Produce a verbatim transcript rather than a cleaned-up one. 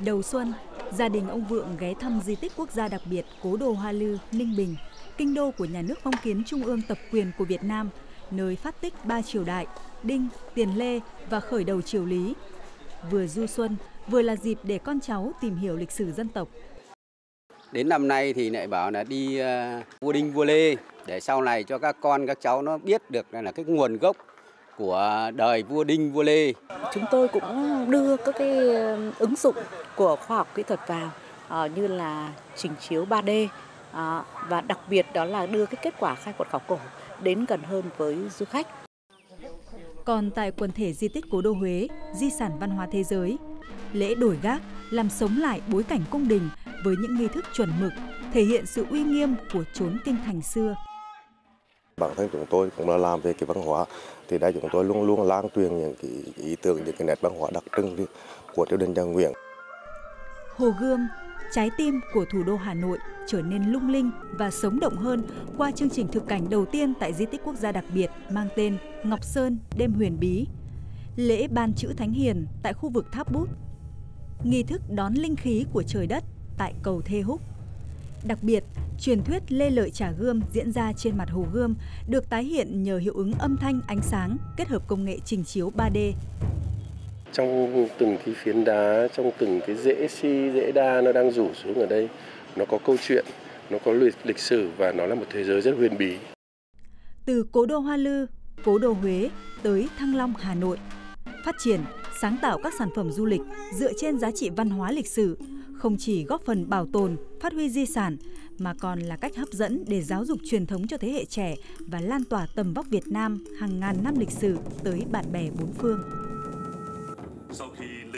Đầu xuân, gia đình ông Vượng ghé thăm di tích quốc gia đặc biệt Cố đô Hoa Lư, Ninh Bình, kinh đô của nhà nước phong kiến trung ương tập quyền của Việt Nam, nơi phát tích ba triều đại, Đinh, Tiền Lê và khởi đầu triều Lý. Vừa du xuân, vừa là dịp để con cháu tìm hiểu lịch sử dân tộc. Đến năm nay thì lại bảo là đi uh, vua Đinh vua Lê để sau này cho các con các cháu nó biết được là cái nguồn gốc của đời vua Đinh vua Lê. Chúng tôi cũng đưa các cái ứng dụng của khoa học kỹ thuật vào uh, như là trình chiếu ba D uh, và đặc biệt đó là đưa cái kết quả khai quật khảo cổ đến gần hơn với du khách. Còn tại quần thể di tích Cố đô Huế, di sản văn hóa thế giới, lễ đổi gác làm sống lại bối cảnh cung đình với những nghi thức chuẩn mực, thể hiện sự uy nghiêm của chốn kinh thành xưa. Bản thân chúng tôi cũng là làm về cái văn hóa, thì đây chúng tôi luôn luôn lan truyền những cái ý tưởng, những cái nét văn hóa đặc trưng của triều đình nhà Nguyễn. Hồ Gươm, trái tim của thủ đô Hà Nội trở nên lung linh và sống động hơn qua chương trình thực cảnh đầu tiên tại di tích quốc gia đặc biệt mang tên Ngọc Sơn đêm huyền bí, lễ ban chữ Thánh Hiền tại khu vực Tháp Bút, nghi thức đón linh khí của trời đất tại cầu Thê Húc. Đặc biệt, truyền thuyết Lê Lợi trả gươm diễn ra trên mặt hồ Gươm được tái hiện nhờ hiệu ứng âm thanh ánh sáng kết hợp công nghệ trình chiếu ba D. Trong từng cái phiến đá, trong từng cái rễ si, rễ đa nó đang rủ xuống ở đây, nó có câu chuyện, nó có lịch sử và nó là một thế giới rất huyền bí. Từ Cố đô Hoa Lư, Cố đô Huế tới Thăng Long, Hà Nội, phát triển, sáng tạo các sản phẩm du lịch dựa trên giá trị văn hóa lịch sử, không chỉ góp phần bảo tồn, phát huy di sản, mà còn là cách hấp dẫn để giáo dục truyền thống cho thế hệ trẻ và lan tỏa tầm vóc Việt Nam hàng ngàn năm lịch sử tới bạn bè bốn phương. Sau khi